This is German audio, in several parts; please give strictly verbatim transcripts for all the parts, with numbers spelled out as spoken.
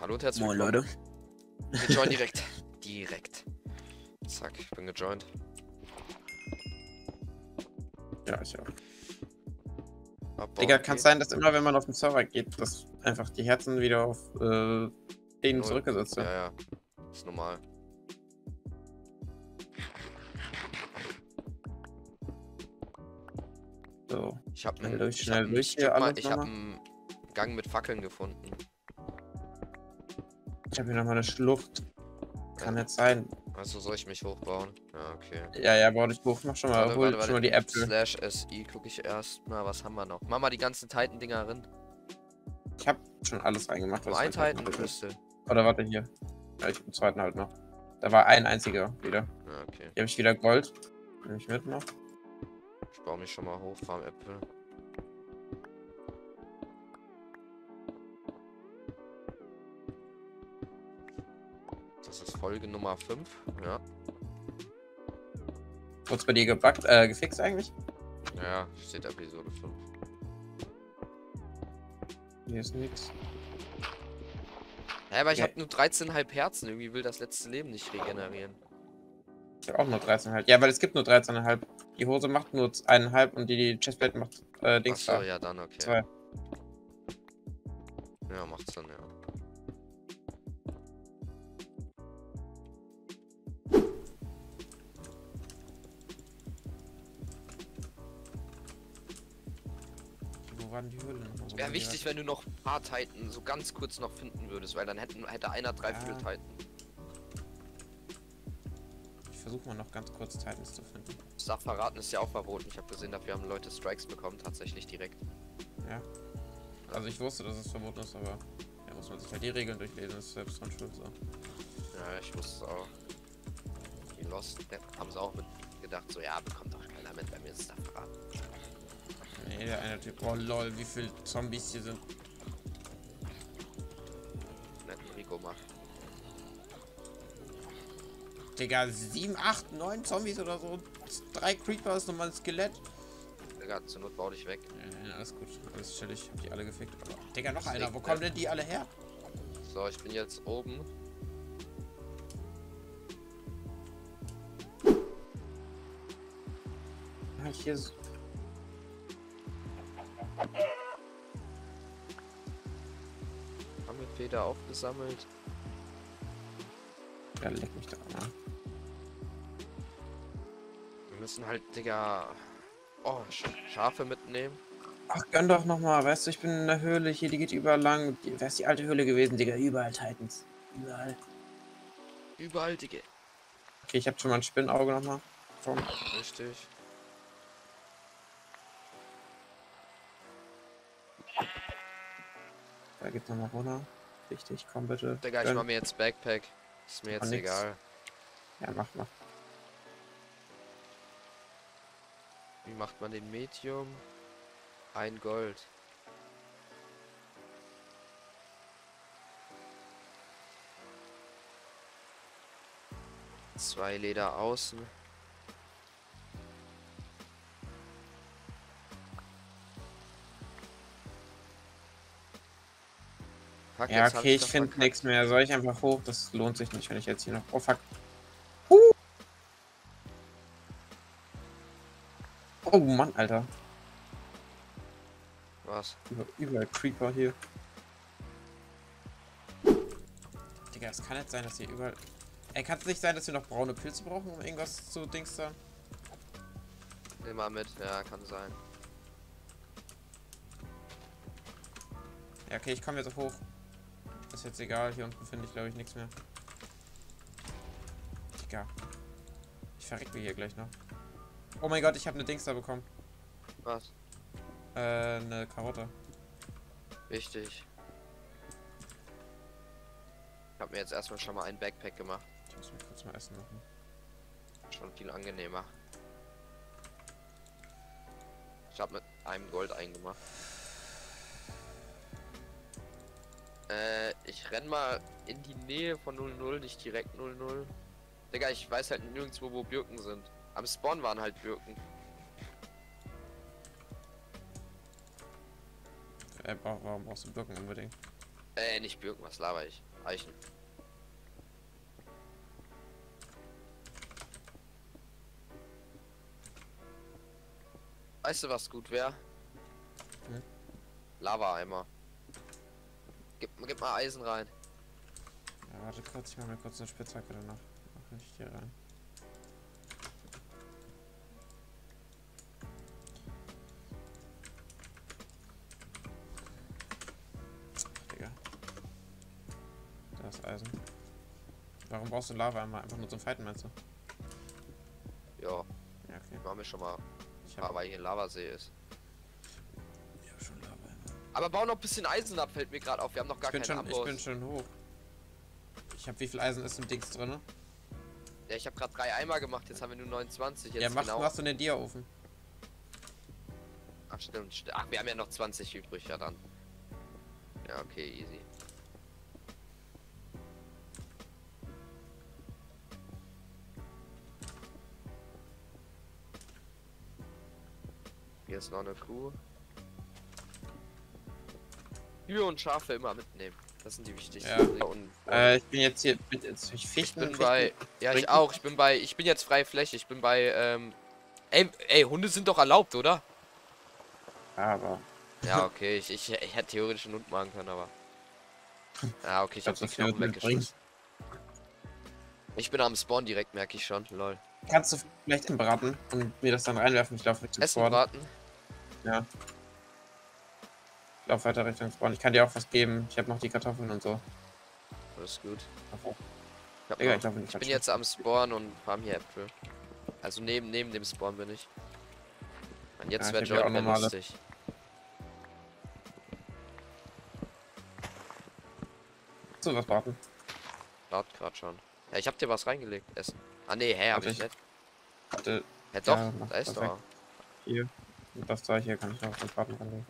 Hallo und herzlich Moin, willkommen. Leute. Wir joinen direkt. Direkt. Zack, ich bin gejoint. Ja, ich auch. Abbauen Digga, kann es geht. sein, dass immer, wenn man auf den Server geht, dass einfach die Herzen wieder auf äh, denen Null. zurückgesetzt Ja, werden? ja. Ist normal. So, Ich hab schnell einen durch, ich schnell hab durch ich hier guck mal, alles ich hab nochmal. einen Gang mit Fackeln gefunden. Ich habe hier nochmal eine Schlucht. Kann jetzt sein. Also soll ich mich hochbauen? Ja, okay. Ja, ja, bau dich hoch, mach schon mal, Warte, hol warte, schon mal warte. die Äpfel. Slash S I gucke ich erst mal, was haben wir noch? Mach mal die ganzen Titan-Dinger rein. Ich habe schon alles reingemacht, Nur was ein ich halt machen will. Titan-Crystal. Oder warte, hier. Ja, ich im zweiten halt noch. Da war ein einziger wieder. Ja, okay. Hier habe ich wieder Gold. Nehme ich mit noch. Ich baue mich schon mal hoch, Farm Äpfel. Das ist Folge Nummer fünf, ja. Wurd's bei dir gebackt, äh, gefixt eigentlich? Ja, steht Episode fünf. Hier ist nichts. Ja, aber ich Ja. habe nur dreizehn Komma fünf Herzen. Irgendwie will das letzte Leben nicht regenerieren. Ich habe auch nur dreizehn Komma fünf. Ja, weil es gibt nur dreizehn Komma fünf. Die Hose macht nur eins Komma fünf und die, die Chestplate macht äh, Dings Achso, da. ja, dann okay. Zwei. Ja, macht Sinn, ja. Wo waren die Höhlen? Wo Wäre waren die wichtig, wenn du noch ein paar Titan so ganz kurz noch finden würdest, weil dann hätten, hätte einer drei Ja. Viertel Titan. Ich versuche mal noch ganz kurz Titans zu finden. Ich sag, verraten ist ja auch verboten. Ich habe gesehen, dafür haben Leute Strikes bekommen, tatsächlich direkt. Ja. Also ich wusste, dass es verboten ist, aber ja, muss man sich halt die Regeln durchlesen, das ist selbst dran schuld so. Ja, ich wusste es auch. Die Lost ne, haben sie auch mit gedacht, so ja, bekommt doch keiner mit, wenn wir es da verraten. Nee, der eine Typ. Oh lol, wie viele Zombies hier sind. Netten Rico macht. Digga, sieben, acht, neun Zombies oder so. Drei Creepers, nochmal ein Skelett. Digga, zur Not bau dich weg. Ja, ja, alles gut. Alles chillig. Hab die alle gefickt. Aber, Digga, noch Deswegen, einer. Wo kommen denn die alle her? So, ich bin jetzt oben. Ah, hier ist. Haben wir Feder aufgesammelt. Ja, leck mich da mal. Wir müssen halt, Digga. Oh, Sch Schafe mitnehmen. Ach, gönn doch nochmal. Weißt du, ich bin in der Höhle. Hier, die geht überall lang. Die, wer ist die alte Höhle gewesen, Digga? Überall Titans. Überall. Überall, Digga. Okay, ich hab schon mal ein Spinnauge nochmal. Komm. Richtig. Da geht's nochmal runter. Richtig, komm bitte. Digga, ich Gönn. mach mir jetzt Backpack. Ist mir jetzt nix. egal. Ja, mach, mach. Wie macht man den Medium? Ein Gold. Zwei Leder außen. Fuck, Ja, jetzt hab okay, ich doch finde verkackt. nichts mehr. Soll ich einfach hoch? Das lohnt sich nicht, wenn ich jetzt hier noch. Oh fuck. Uh. Oh Mann, Alter. Was? Über, überall Creeper hier. Digga, es kann nicht sein, dass hier überall. Ey, kann es nicht sein, dass wir noch braune Pilze brauchen, um irgendwas zu Dings da? Nimm mal mit, ja, kann sein. Ja, okay, ich komme jetzt hoch. Ist jetzt egal, hier unten finde ich glaube ich nichts mehr. Digga. Ich verrecke hier gleich noch. Oh mein Gott, ich habe eine Dings da bekommen. Was? Äh, eine Karotte. Wichtig. Ich hab mir jetzt erstmal schon mal ein Backpack gemacht. Ich muss mir kurz mal Essen machen. Schon viel angenehmer. Ich habe mit einem Gold eingemacht. Äh, ich renn mal in die Nähe von null null, nicht direkt null null. Digga, ich weiß halt nirgendwo, wo Birken sind. Am Spawn waren halt Birken. Äh, warum brauchst du Birken unbedingt? Äh, nicht Birken, was laber ich? Eichen. Weißt du, was gut wäre? Hm? Lava-Eimer. Gib, gib mal Eisen rein. Ja, warte kurz, ich mach mir kurz eine Spitzhacke danach. Mach ich hier rein. Digga. Da ist Eisen. Warum brauchst du Lava einmal? Einfach nur zum Fighten, meinst du? Ja, Ja, okay. machen wir schon mal. Ich Ah, hab, weil hier ein Lavasee ist. ich hab schon Lava einmal. Aber bau noch ein bisschen Eisen ab, fällt mir gerade auf. Wir haben noch gar Ich bin, keinen schon, ich Amboss. bin schon hoch. Ich hab, wie viel Eisen ist im Dings drin? Ja, ich habe gerade drei Eimer gemacht, jetzt haben wir nur neunundzwanzig. Jetzt Ja, mach, genau. machst du den Dia-Ofen. Ach stimmt, st ach wir haben ja noch zwanzig übrig, ja dann. Ja, okay, easy. Hier ist noch eine Kuh. Kühe und Schafe immer mitnehmen. Das sind die wichtigsten Ja. Dinge. Und, Äh, ich bin jetzt hier mit jetzt durch ich Fichten. bin Fichten. bei. Ja, ich auch. Ich bin bei. Ich bin jetzt freie Fläche. Ich bin bei. Ähm, ey, ey, Hunde sind doch erlaubt, oder? Aber. Ja, okay. Ich, ich, ich hätte theoretisch einen Hund machen können, aber. Ja, okay. Ich hab die Knochen weggeschmissen. Ich bin am Spawn direkt, merke ich schon. Lol. Kannst du vielleicht braten und mir das dann reinwerfen? Ich laufe Richtung Essen Spawn. braten. Ja. Ich laufe weiter Richtung Spawn. Ich kann dir auch was geben. Ich habe noch die Kartoffeln und so. Das ist gut. Davor. Ich, hab Digga, noch, ich, glaub, ich bin jetzt am Spawn und farm hier Äpfel. Also neben neben dem Spawn bin ich. Und jetzt Ja, wäre ich hab ja auch Jordan normale. lustig. So was braten. Laut gerade schon. Ja, ich hab dir was reingelegt. Essen. Ah nee, hä, hab Warte, ich ich- nicht. Warte, Ja doch, Ja, mach da ist perfekt. doch. hier. Und das Zeug hier kann ich noch zum Braten anlegen.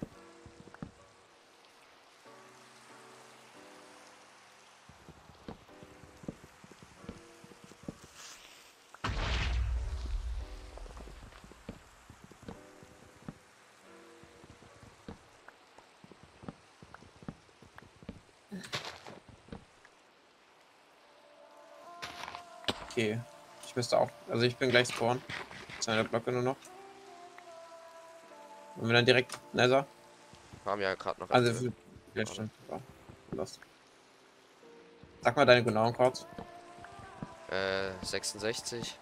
Okay. Ich müsste auch. Also ich bin gleich spawn. Zwei Blöcke nur noch. Und wir dann direkt Nether. Wir haben ja gerade noch Also Äpfel. für, ja, stimmt. Ja. Lost. Sag mal deine genauen Codes. äh, sechsundsechzig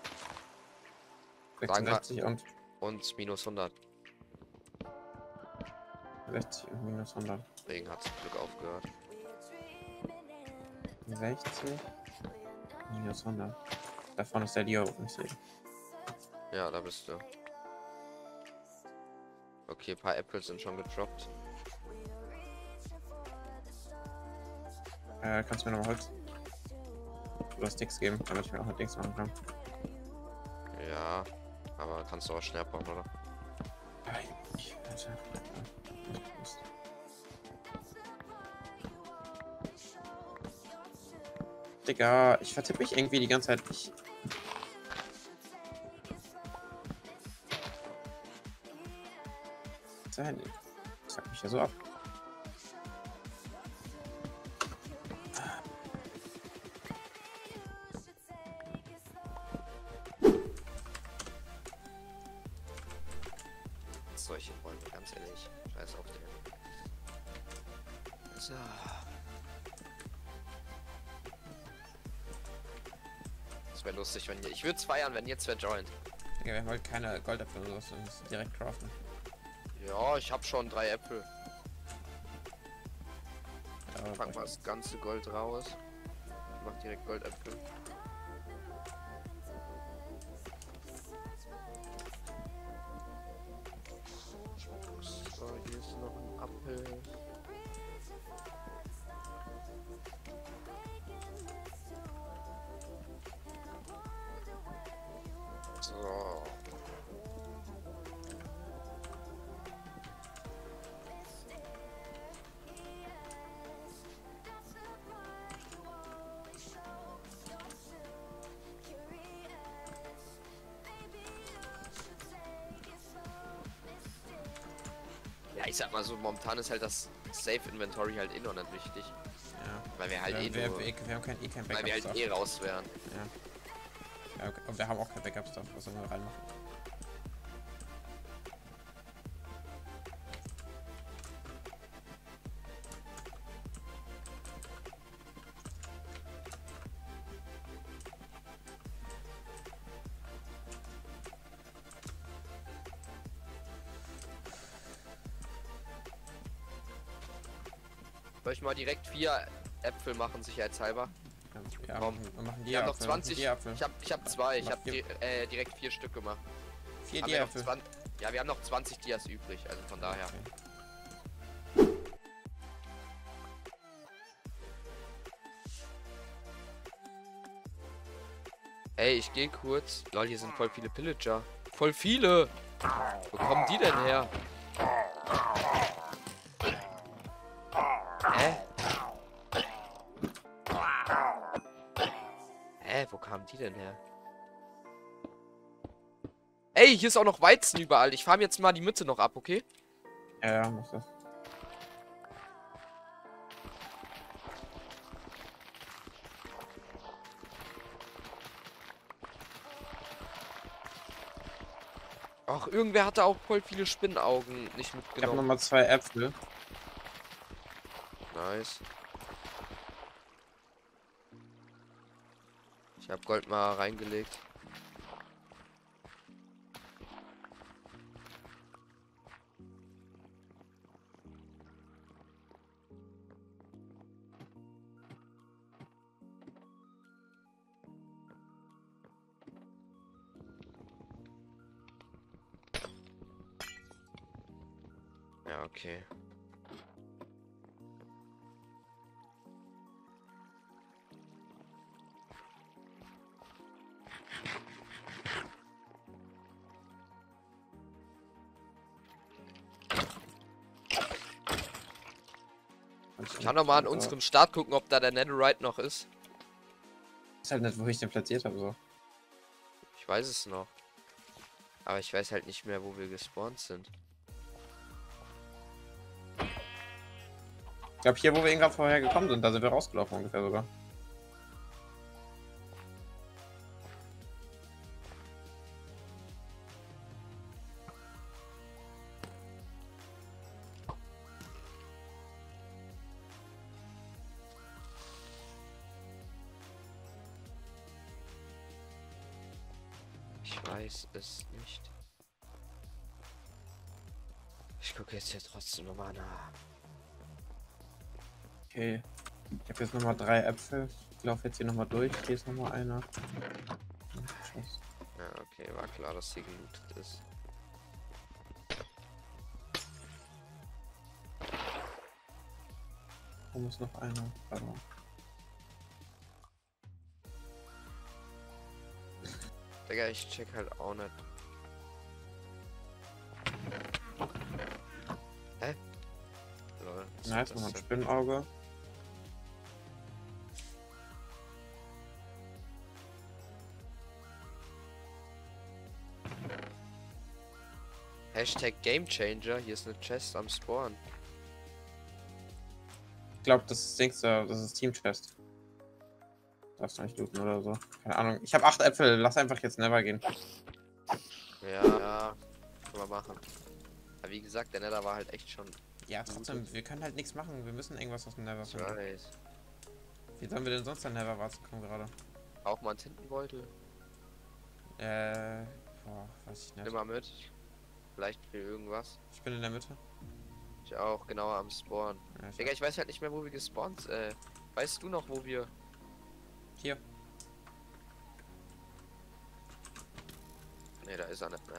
Sagen wir- sechsundsechzig und und minus hundert. sechzig und minus hundert. Deswegen hat zum Glück aufgehört. sechzig minus hundert. Davon ist der Dia-Ofen, ich sehe. Ja, da bist du. Okay, ein paar Äpfel sind schon gedroppt. Äh, kannst du mir noch mal Holz oder Sticks geben, damit ich mir auch ein Dings machen kann? Ja, aber kannst du auch schnell bauen, oder? Ich, Alter. Digga, ich vertippe mich irgendwie die ganze Zeit. Ich... Sein. Ich sag mich ja so ab. Solche Freunde, ganz ehrlich. Scheiß auf den. So. Das wäre lustig, wenn ihr. Ich würde es feiern, wenn ihr zwei joint. Digga, wir haben halt keine Goldäpfel oder so, wir müssen direkt craften. Ja, ich habe schon drei Äpfel. Ja, Pack mal das ganze Gold raus. Ich mach direkt Goldäpfel. So, hier ist noch ein Apfel. So. Ja, ich sag mal so, momentan ist halt das Safe Inventory halt eh noch nicht wichtig. Ja. Weil wir halt wir, eh wir, nur... wir, wir haben kein, eh kein Weil wir halt Backup-Stuff. eh raus wären. Ja. Ja, okay. Und wir haben auch kein Backup-Stuff, was sollen wir reinmachen? Soll ich mal direkt vier Äpfel machen, sicherheitshalber? Ja, Komm. wir machen die Wir haben noch Apfel, zwanzig. die Apfel. Ich habe ich hab zwei. Ich Mach habe vier. di äh, direkt vier Stück gemacht. Vier Haben wir noch Apfel. zwanzig Ja, wir haben noch zwanzig Dias übrig, also von daher. Okay. Ey, ich gehe kurz. Lol, hier sind voll viele Pillager. Voll viele! Wo kommen die denn her? Hä? Hä, wo kamen die denn her? Ey, hier ist auch noch Weizen überall. Ich farm jetzt mal die Mütze noch ab, okay? Ja, ja, mach das. Ach, irgendwer hatte auch voll viele Spinnenaugen nicht Ich habe mitgenommen. nochmal zwei Äpfel. Nice. Ich habe Gold mal reingelegt. Ja, okay. Ich kann doch mal an unserem Start gucken, ob da der Netherite noch ist. Ist halt nicht, wo ich den platziert habe, so. Ich weiß es noch. Aber ich weiß halt nicht mehr, wo wir gespawnt sind. Ich glaube, hier, wo wir eben gerade vorher gekommen sind, da sind wir rausgelaufen ungefähr sogar. Ich weiß es nicht. Ich gucke jetzt hier trotzdem nochmal nach. Okay. Ich habe jetzt nochmal drei Äpfel. Ich laufe jetzt hier nochmal durch. Hier ist nochmal einer. Scheiße. Ja, okay, war klar, dass hier gelootet ist. Wo muss noch einer? Pardon. Digga, ich check halt auch nicht. Hä? Lol, was Na, ist jetzt noch das ein denn? Spinnenauge. Hashtag Game Changer, hier ist eine Chest am Spawn. Ich glaube, das ist Dings, da, das ist Team Chest. Darfst du nicht looten oder so. Keine Ahnung. Ich habe acht Äpfel. Lass einfach jetzt Never gehen. Ja, ja, können wir machen. Aber wie gesagt, der Nether war halt echt schon. Ja, trotzdem, wir können halt nichts machen. Wir müssen irgendwas aus dem Never Ich finden. weiß. Wie sollen wir denn sonst an Never rauskommen gerade? Auch mal einen Tintenbeutel. Äh, boah, weiß ich nicht. Immer mit. Vielleicht für irgendwas. Ich bin in der Mitte. Ich auch, genauer am Spawn. Ja, ich Digga, ich weiß halt nicht mehr, wo wir gespawnt. Äh, weißt du noch, wo wir. Hier. Ne, da ist er nicht mehr.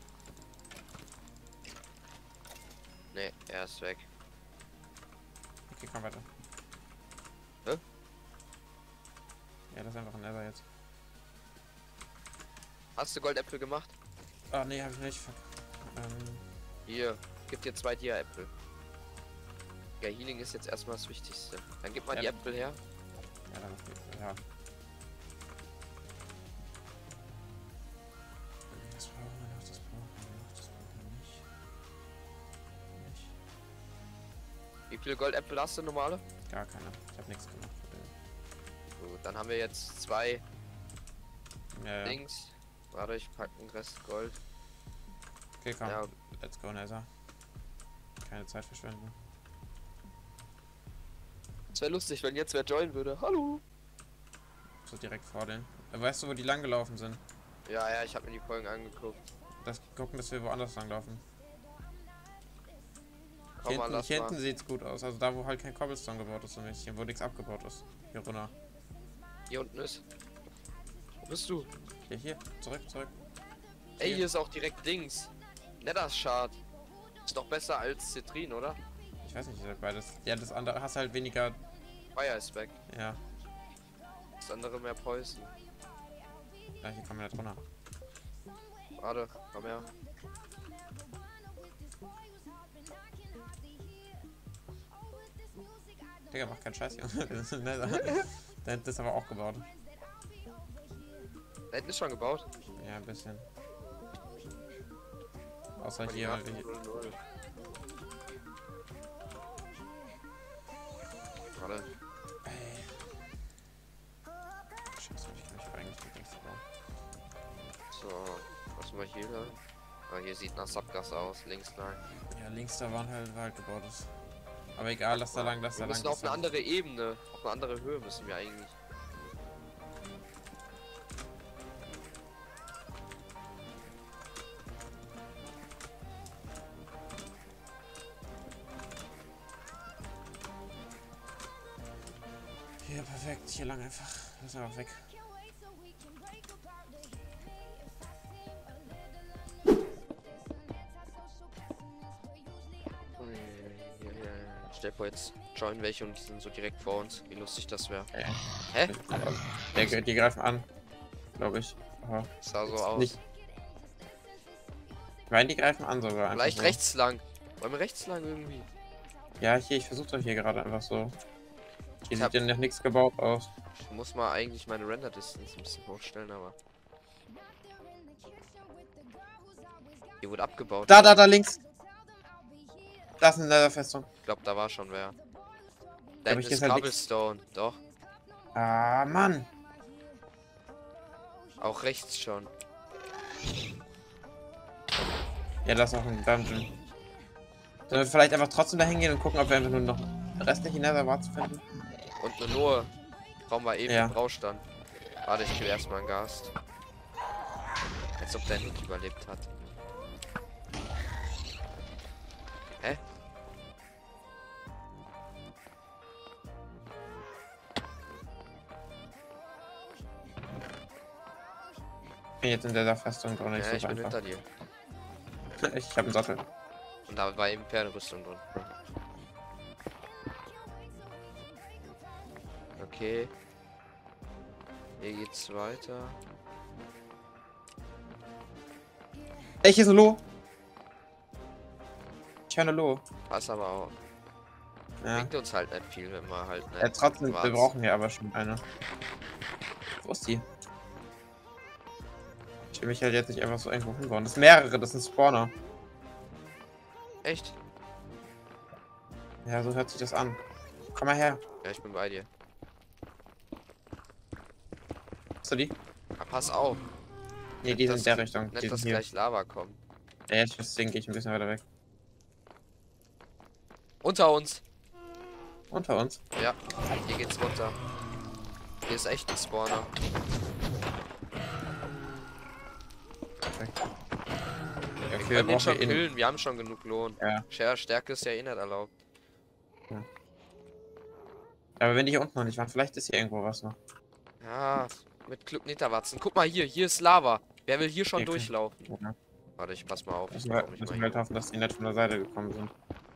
Ne, er ist weg. Okay, komm weiter. Hä? Ja, das ist einfach ein Never jetzt. Hast du Goldäpfel gemacht? Ah, nee, hab ich nicht. Fuck. Ähm, Hier, gib dir zwei Dia-Äpfel. Ja, Healing ist jetzt erstmal das Wichtigste. Dann gib mal Ja. die Äpfel her. ja, dann, ja. Das brauchen wir noch, das brauchen wir noch, das brauchen wir nicht. Nicht. Wie viele Goldäpfel hast du normale? Gar keine. Ich habe nichts gemacht. Gut, dann haben wir jetzt zwei Ja, ja. Dings. Warte, ich pack den Rest Gold. Okay, komm. Ja. Let's go, Nether. Keine Zeit verschwenden. Es wäre lustig, wenn jetzt wer joinen würde. Hallo! So direkt vor denen. Weißt du, wo die lang gelaufen sind? Ja, ja, ich habe mir die Folgen angeguckt. Das gucken, dass wir woanders lang laufen. Komm Hier mal, hinten, lass hier mal. hinten sieht's gut aus. Also da, wo halt kein Cobblestone gebaut ist, so ein bisschen, wo nichts abgebaut ist. Hier runter. Hier unten ist. Wo bist du? Hier, hier. Zurück, zurück. Ey, hier ist auch direkt Dings. Nethershard. Ist doch besser als Citrin, oder? Ich weiß nicht, ich sag beides. Ja, das andere hast halt weniger. Fire ist weg. Ja. Das andere mehr Poison. Ja, hier kann man nicht runter. Warte, komm her. Digga, mach keinen Scheiß, Junge. Das ist ein Nether. Der hat das aber auch gebaut. Da hinten ist schon gebaut. Ja, ein bisschen. Außer Aber die hier. Nacht hier. null null. Warte. Ey. Scheiße, ich kann mich eigentlich mit nichts bauen. So, was haben wir hier da? Ah, hier sieht nach Sackgasse aus, links lang. Ja, links da waren halt Wald gebaut ist. Aber egal, lass da lang, lass Wir da lang. müssen auf lass eine da- andere Ebene, auf eine andere Höhe müssen wir eigentlich. Hier, perfekt. Hier lang einfach. Lass einfach weg. Stell dir vor, jetzt join welche und die sind so direkt vor uns. Wie lustig das wäre. Ja. Hä? Der, die greifen an. Glaube ich. Aber Sah so jetzt aus. nicht. Ich meine, die greifen an sogar. einfach Vielleicht so. rechts lang. Wollen wir rechts lang irgendwie? Ja, hier, ich versuche doch hier gerade einfach so. Hier Ich sieht hab- ja noch nichts gebaut aus. Ich muss mal eigentlich meine Render Distance ein bisschen hochstellen, aber. Hier wurde abgebaut. Da, da, da links. Das ist eine Netherfestung. Ich glaube, da war schon wer. aber Da hinten hier ist ist halt nix. Cobblestone. Doch. Ah, Mann. Auch rechts schon. Ja, das ist auch ein Dungeon. Sollen wir vielleicht einfach trotzdem da hingehen und gucken, ob wir einfach nur noch restliche Netherwarts finden? Und eine Noah. Brauchen wir eben Ja. im Braustand. Warte, ich kill erstmal einen Gast. Als ob der nicht überlebt hat. Hä? Ich bin jetzt in der Festung drin. Ich Ja, suche ich bin einfach. hinter dir. Ich habe einen Sattel. Und da war eben Pferderüstung drin. Okay. Hier geht's weiter. Ey, hier ist ein Lo. Ich höre eine Lo. Pass aber auch. Ja. Bringt uns halt nicht viel, wenn wir halt nicht. ja. Trotzdem, wir schwarz- brauchen hier aber schon eine. Wo ist die? Ich will mich halt jetzt nicht einfach so irgendwo hinbauen. Das sind mehrere, das sind Spawner. Echt? Ja, so hört sich das an. Komm mal her. Ja, ich bin bei dir. Hast du die? Aber pass auf. Nee, die sind in dass- der Richtung. Die Nicht, sind dass hier. gleich Lava kommt. Ja, deswegen gehe ich ein bisschen weiter weg. Unter uns. Unter uns. Ja, hier geht's runter. Hier ist echt ein Spawner. Perfekt. Ja, Wir okay, wir können den brauchen schon hier in. killen, wir haben schon genug Lohn. Ja. Share Stärke ist ja eh nicht erlaubt. Aber wenn die hier unten noch nicht waren, vielleicht ist hier irgendwo was noch. Ja, mit Glück Nitterwatzen. Guck mal hier, hier ist Lava. Wer will hier schon Okay. durchlaufen? Ja. Warte, ich pass mal auf. Ich Müssen brauch wir, mich müssen mal wir halt hier. hoffen, dass die nicht von der Seite gekommen sind.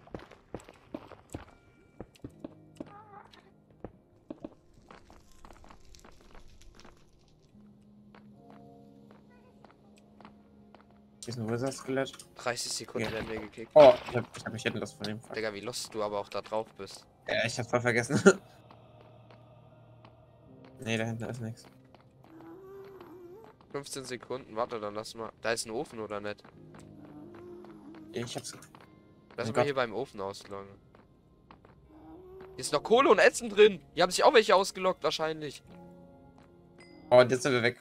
Hier ist ein Wizard-Skelett. dreißig Sekunden Ja. werden wir gekickt. Oh, ich hab, ich hab mich hinten das von dem. Digga, wie lost du aber auch da drauf bist. Ja, ich hab's voll vergessen. Nee, da hinten ist nichts. fünfzehn Sekunden, warte, dann lass mal. Da ist ein Ofen oder nicht? Ich hab's. Lass Oh mal Gott. hier beim Ofen ausloggen. Hier ist noch Kohle und Essen drin. Hier haben sich auch welche ausgelockt, wahrscheinlich. Oh, und jetzt sind wir weg.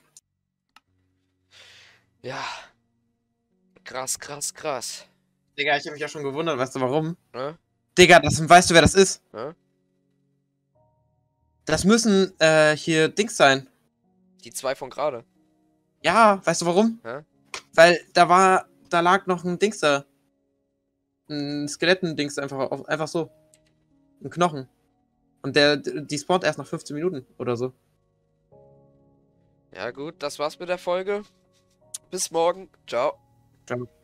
Ja. Krass, krass, krass. Digga, ich habe mich ja schon gewundert, weißt du warum? Ne? Digga, das, weißt du, wer das ist? Ne? Das müssen, äh, hier Dings sein. Die zwei von gerade. Ja, weißt du warum? Hä? Weil da war, da lag noch ein Dings da. Ein Skelettendings einfach, auf, einfach so. Ein Knochen. Und der, die spawnt erst nach fünfzehn Minuten oder so. Ja gut, das war's mit der Folge. Bis morgen. Ciao. Ciao.